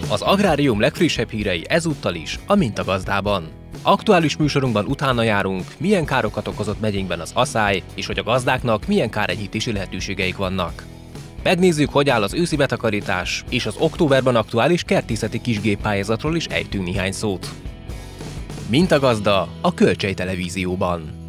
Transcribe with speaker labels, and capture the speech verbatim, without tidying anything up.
Speaker 1: Az agrárium legfrissebb hírei ezúttal is a Mintagazdában. Aktuális műsorunkban utána járunk, milyen károkat okozott megyénkben az aszály, és hogy a gazdáknak milyen kárenyhítési lehetőségeik vannak. Megnézzük, hogy áll az őszi betakarítás, és az októberben aktuális kertészeti kisgéppályázatról is ejtünk néhány szót. Mintagazda a Kölcsey Televízióban.